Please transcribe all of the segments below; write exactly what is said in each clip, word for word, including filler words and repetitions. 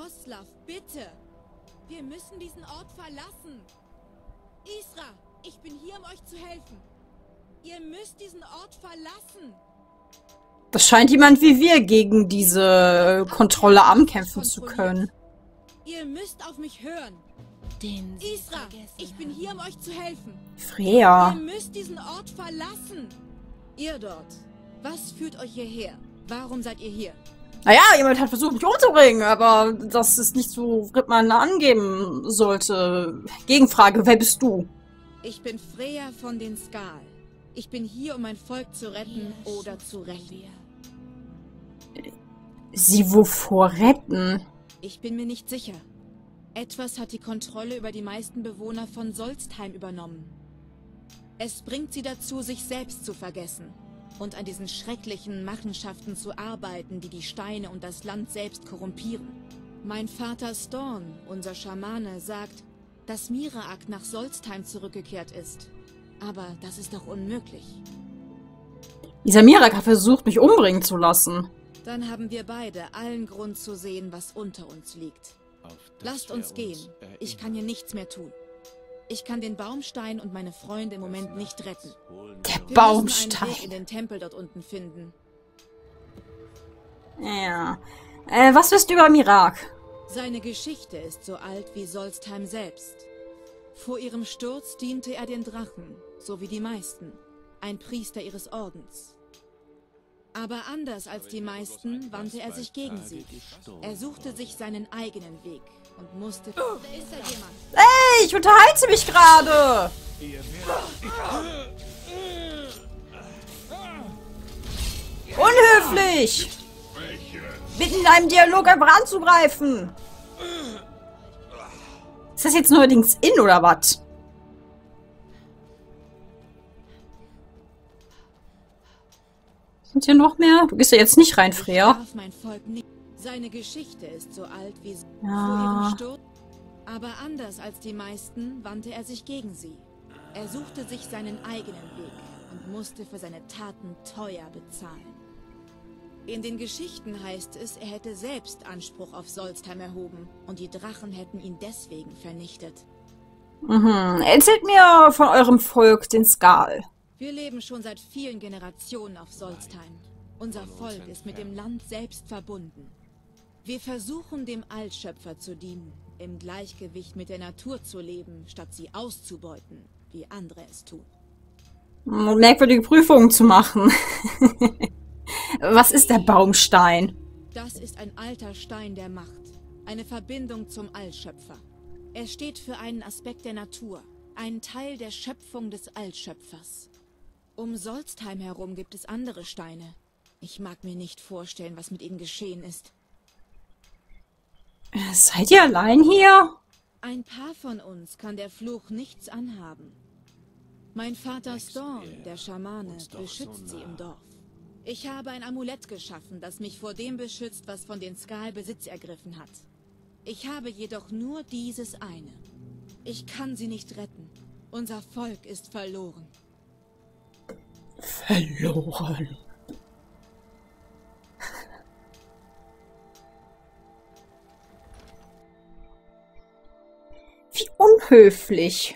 Oslav, bitte! Wir müssen diesen Ort verlassen! Isra, ich bin hier, um euch zu helfen. Ihr müsst diesen Ort verlassen. Das scheint jemand wie wir gegen diese Kontrolle ankämpfen zu können. Ihr müsst auf mich hören. Den Isra, ich bin hier, um euch zu helfen. Freya. Ihr müsst diesen Ort verlassen. Ihr dort, was führt euch hierher? Warum seid ihr hier? Naja, jemand hat versucht, mich umzubringen, aber das ist nicht so, was man angeben sollte. Gegenfrage, wer bist du? Ich bin Freya von den Skal. Ich bin hier, um mein Volk zu retten oder zu rächen. Sie wovor retten? Ich bin mir nicht sicher. Etwas hat die Kontrolle über die meisten Bewohner von Solstheim übernommen. Es bringt sie dazu, sich selbst zu vergessen und an diesen schrecklichen Machenschaften zu arbeiten, die die Steine und das Land selbst korrumpieren. Mein Vater Storn, unser Schamane, sagt, dass Miraak nach Solstheim zurückgekehrt ist. Aber das ist doch unmöglich. Dieser Miraak hat versucht, mich umbringen zu lassen. Dann haben wir beide allen Grund zu sehen, was unter uns liegt. Lasst uns gehen. Ich kann hier nichts mehr tun. Ich kann den Baumstein und meine Freunde im Moment nicht retten. Der Wir Baumstein. müssen einen Weg in den Tempel dort unten finden. Ja. Äh, was wisst ihr über Miraak? Seine Geschichte ist so alt wie Solstheim selbst. Vor ihrem Sturz diente er den Drachen, so wie die meisten. Ein Priester ihres Ordens. Aber anders als die meisten wandte er sich gegen sie. Er suchte sich seinen eigenen Weg und musste... Oh, ist da jemand? Ey, ich unterhalte mich gerade! Unhöflich! Mitten in einem Dialog einfach anzugreifen! Ist das jetzt neuerdings in oder was? Sind hier noch mehr? Du gehst ja jetzt nicht rein, Freya. Seine Geschichte ist so alt wie Ja. Sturz. Aber anders als die meisten wandte er sich gegen sie. Er suchte sich seinen eigenen Weg und musste für seine Taten teuer bezahlen. In den Geschichten heißt es, er hätte selbst Anspruch auf Solstheim erhoben und die Drachen hätten ihn deswegen vernichtet. Mhm. Erzählt mir von eurem Volk, den Skal. Wir leben schon seit vielen Generationen auf Solstheim. Unser Volk ist mit dem Land selbst verbunden. Wir versuchen, dem Allschöpfer zu dienen, im Gleichgewicht mit der Natur zu leben, statt sie auszubeuten, wie andere es tun. Merkwürdige Prüfungen zu machen. Was ist der Baumstein? Das ist ein alter Stein der Macht, eine Verbindung zum Allschöpfer. Er steht für einen Aspekt der Natur, einen Teil der Schöpfung des Allschöpfers. Um Solstheim herum gibt es andere Steine. Ich mag mir nicht vorstellen, was mit ihnen geschehen ist. Seid ihr allein hier? Ein paar von uns kann der Fluch nichts anhaben. Mein Vater Storm, der Schamane, beschützt sie im Dorf. Ich habe ein Amulett geschaffen, das mich vor dem beschützt, was von den Skal Besitz ergriffen hat. Ich habe jedoch nur dieses eine. Ich kann sie nicht retten. Unser Volk ist verloren. Verloren. Wie unhöflich.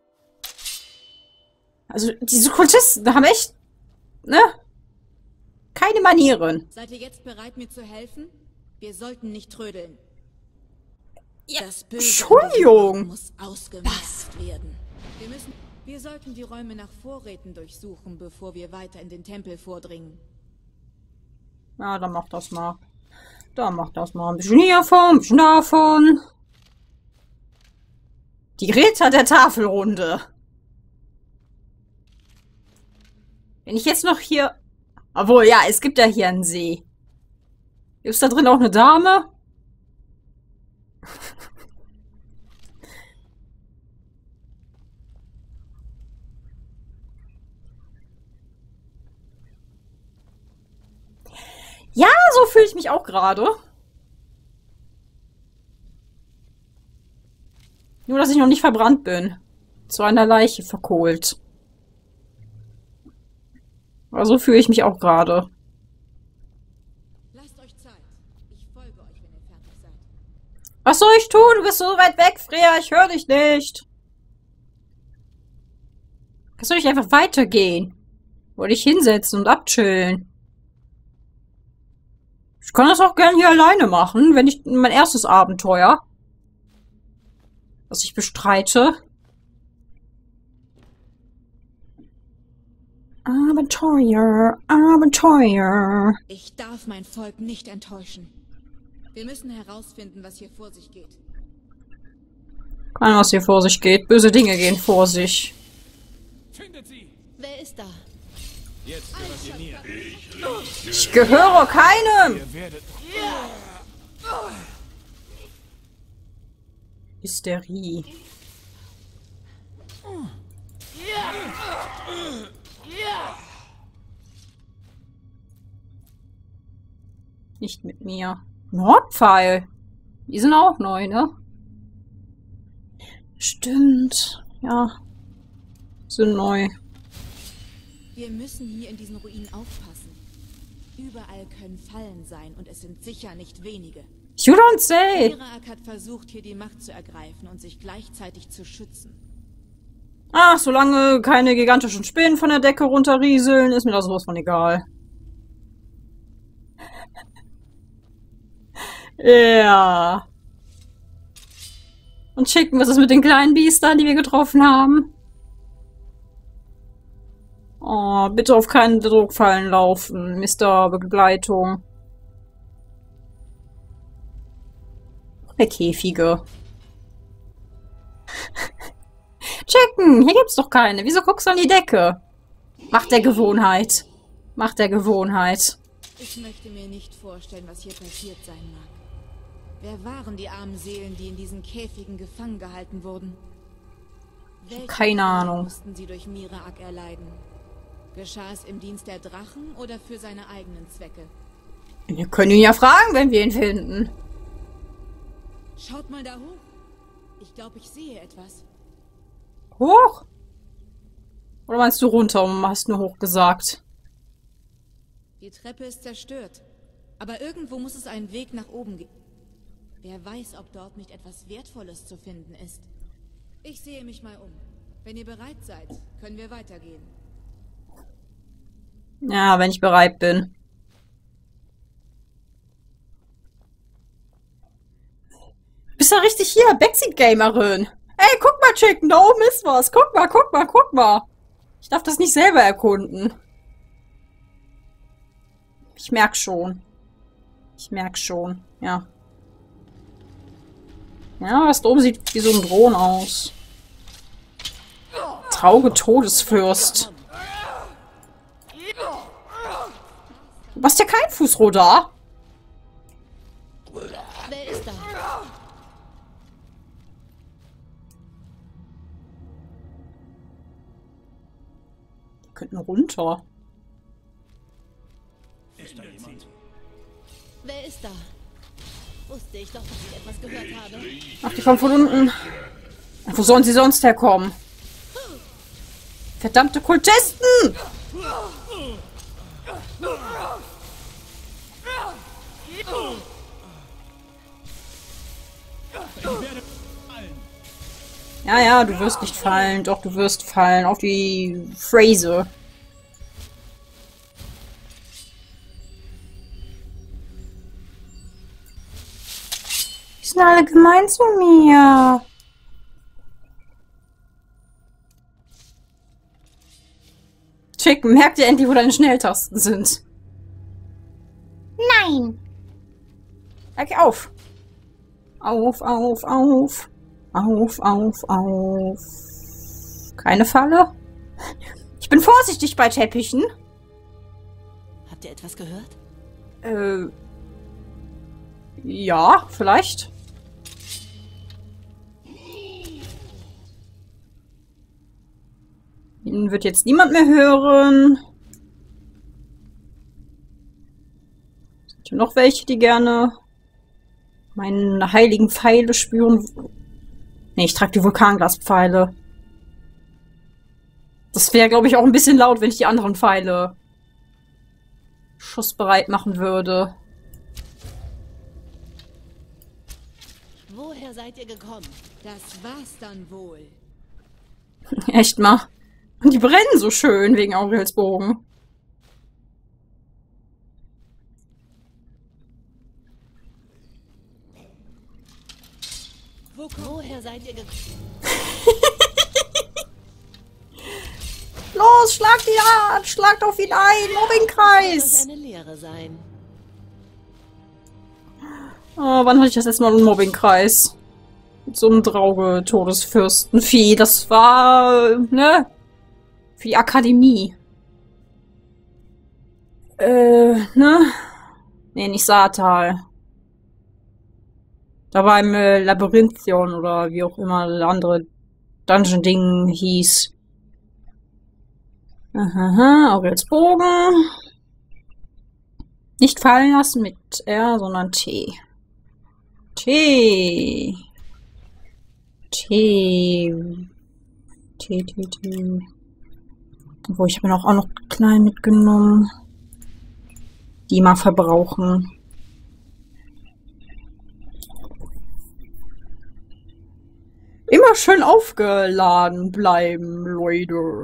Also, diese Kultisten, da haben echt, ne? Keine Manieren. Seid ihr jetzt bereit, mir zu helfen? Wir sollten nicht trödeln. Ja, Das Böse Entschuldigung. muss ausgemerzt werden. Wir müssen... Wir sollten die Räume nach Vorräten durchsuchen, bevor wir weiter in den Tempel vordringen. Ja, dann mach das mal. Dann mach das mal. Ein bisschen hiervon, ein bisschen davon. Die Ritter der Tafelrunde. Wenn ich jetzt noch hier... Obwohl, ja, es gibt ja hier einen See. Gibt es da drin auch eine Dame? Ja, so fühle ich mich auch gerade. Nur, dass ich noch nicht verbrannt bin. Zu einer Leiche verkohlt. Aber so fühle ich mich auch gerade. Lasst euch Zeit. Ich folge euch, wenn ihr fertig seid. Was soll ich tun? Du bist so weit weg, Freya. Ich höre dich nicht. Soll ich einfach weitergehen? Wollte ich hinsetzen und abchillen? Ich kann das auch gerne hier alleine machen, wenn ich mein erstes Abenteuer, was ich bestreite. Abenteuer, Abenteuer. Ich darf mein Volk nicht enttäuschen. Wir müssen herausfinden, was hier vor sich geht. Keine, was hier vor sich geht. Böse Dinge gehen vor sich. Findet sie! Wer ist da? Jetzt gehört ihr mir. Ich gehöre keinem! Ihr werdet... Hysterie. Nicht mit mir. Nordpfeil. Die sind auch neu, ne? Stimmt. Ja. Sind neu. Wir müssen hier in diesen Ruinen aufpassen. Überall können Fallen sein und es sind sicher nicht wenige. You don't say! Miraak hat versucht, hier die Macht zu ergreifen und sich gleichzeitig zu schützen. Ach, solange keine gigantischen Spinnen von der Decke runterrieseln, ist mir das sowas von egal. Ja. Und schicken, was ist mit den kleinen Biestern, die wir getroffen haben? Oh, bitte auf keinen Druckfallen laufen, Mister Begleitung. Der Käfige. Checken, hier gibt's doch keine. Wieso guckst du an die Decke? Macht der Gewohnheit. Macht der Gewohnheit. Ich möchte mir nicht vorstellen, was hier passiert sein mag. Wer waren die armen Seelen, die in diesen Käfigen gefangen gehalten wurden? Welche Keine Ahnung. mussten sie durch Miraak erleiden? Geschah es im Dienst der Drachen oder für seine eigenen Zwecke? Wir können ihn ja fragen, wenn wir ihn finden. Schaut mal da hoch. Ich glaube, ich sehe etwas. Hoch? Oder meinst du runter und hast nur hoch gesagt? Die Treppe ist zerstört. Aber irgendwo muss es einen Weg nach oben geben. Wer weiß, ob dort nicht etwas Wertvolles zu finden ist. Ich sehe mich mal um. Wenn ihr bereit seid, können wir weitergehen. Ja, wenn ich bereit bin. Bist ja richtig hier, Backseat-Gamerin. Ey, guck mal, Chicken, da oben ist was. Guck mal, guck mal, guck mal. Ich darf das nicht selber erkunden. Ich merk schon. Ich merk schon, ja. Ja, das da oben sieht wie so ein Drohnen aus. Trauge Todesfürst. Du hast ja kein Fußrohr da. Wer ist da? Die könnten runter. Ist da jemand? Wer ist da? Wusste ich doch, dass ich etwas gehört habe. Ach, die kommen von unten. Wo sollen sie sonst herkommen? Verdammte Kultisten! Ja, ja, du wirst nicht fallen. Doch, du wirst fallen. Auf die Phrase. Die sind alle gemein zu mir. Chicken, merkt ihr endlich, wo deine Schnelltasten sind? Nein! Okay, auf. Auf, auf, auf. Auf, auf, auf. Keine Falle? Ich bin vorsichtig bei Teppichen. Habt ihr etwas gehört? Äh. Ja, vielleicht. Ihn wird jetzt niemand mehr hören. Sind hier noch welche, die gerne meine heiligen Pfeile spüren? Nee, ich trage die Vulkanglaspfeile. Das wäre, glaube ich, auch ein bisschen laut, wenn ich die anderen Pfeile schussbereit machen würde. Woher seid ihr gekommen? Das war's dann wohl. Echt mal. Und die brennen so schön wegen Aurels Bogen. Wo Woher seid ihr gekommen? Los, schlagt ihn an! Schlagt auf ihn ein! Mobbingkreis! Eine Lehre sein. Oh, wann hatte ich das letzte Mal einen Mobbingkreis? Mit so einem Drauge-Todesfürstenvieh. Das war, ne? Für die Akademie. Äh, ne? Nee, nicht Saartal. Da war im äh, Labyrinthion oder wie auch immer das andere Dungeon-Ding hieß. Aha, Aurels Bogen. Nicht fallen lassen mit R, sondern T. T. T. T, T, T. Obwohl, ich habe mir auch noch klein mitgenommen. Die mal verbrauchen. Immer schön aufgeladen bleiben, Leute.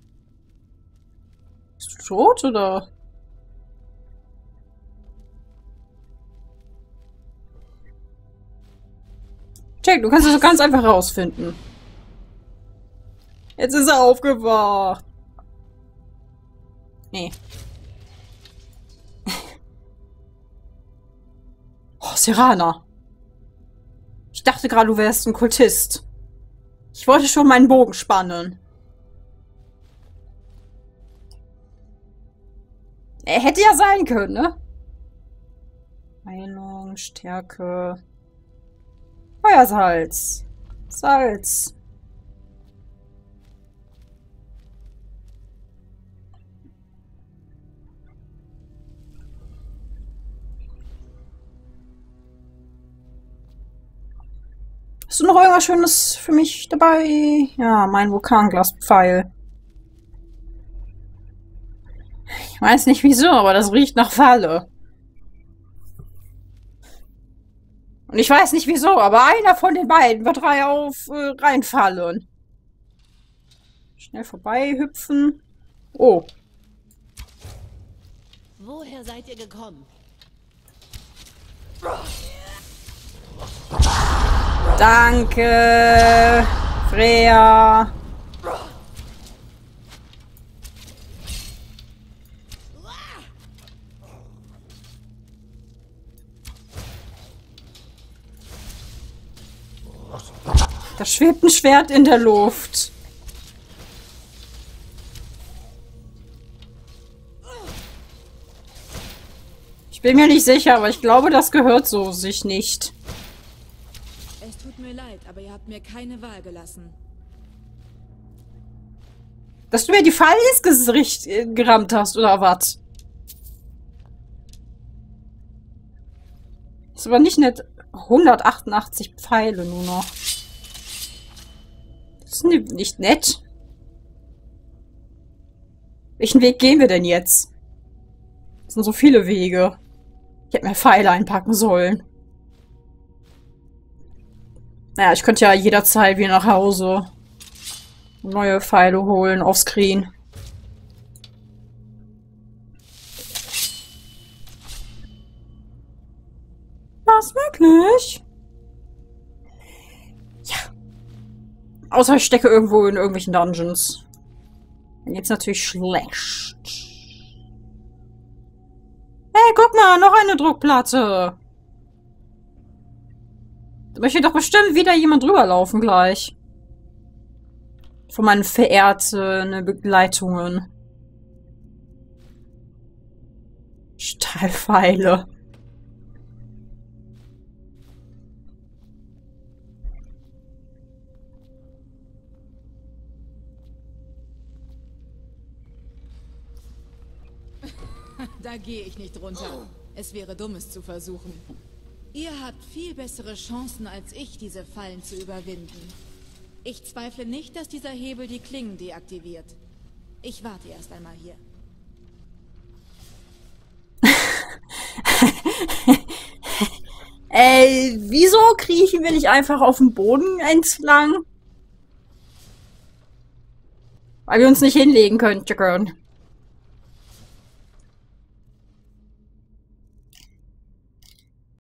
Bist du tot, oder? Check, du kannst es so ganz einfach rausfinden. Jetzt ist er aufgewacht. Nee. Oh, Serana. Ich dachte gerade, du wärst ein Kultist. Ich wollte schon meinen Bogen spannen. Er hätte ja sein können, ne? Heilung, Stärke. Feuersalz. Salz. Hast du noch irgendwas Schönes für mich dabei? Ja, mein Vulkanglaspfeil. Ich weiß nicht wieso, aber das riecht nach Falle. Und ich weiß nicht wieso, aber einer von den beiden wird rein auf äh, reinfallen. Schnell vorbei hüpfen. Oh. Woher seid ihr gekommen? Danke, Freya. Da schwebt ein Schwert in der Luft. Ich bin mir nicht sicher, aber ich glaube, das gehört so sich nicht. Es tut mir leid, aber ihr habt mir keine Wahl gelassen. Dass du mir die Pfeile ins Gesicht äh, gerammt hast, oder was? Ist aber nicht nett. hundertachtundachtzig Pfeile nur noch. Das ist nicht nett. Welchen Weg gehen wir denn jetzt? Das sind so viele Wege. Ich hätte mehr Pfeile einpacken sollen. Naja, ich könnte ja jederzeit wieder nach Hause neue Pfeile holen auf Screen. Was, wirklich? Ja. Außer ich stecke irgendwo in irgendwelchen Dungeons. Dann geht's natürlich schlecht. Hey, guck mal, noch eine Druckplatte. Da möchte doch bestimmt wieder jemand drüber laufen gleich. Von meinen verehrten Begleitungen. Stahlpfeile. Da gehe ich nicht runter. Es wäre dumm, es zu versuchen. Ihr habt viel bessere Chancen als ich, diese Fallen zu überwinden. Ich zweifle nicht, dass dieser Hebel die Klingen deaktiviert. Ich warte erst einmal hier. Äh, wieso kriechen wir nicht einfach auf dem Boden entlang? Weil wir uns nicht hinlegen können, Chicken.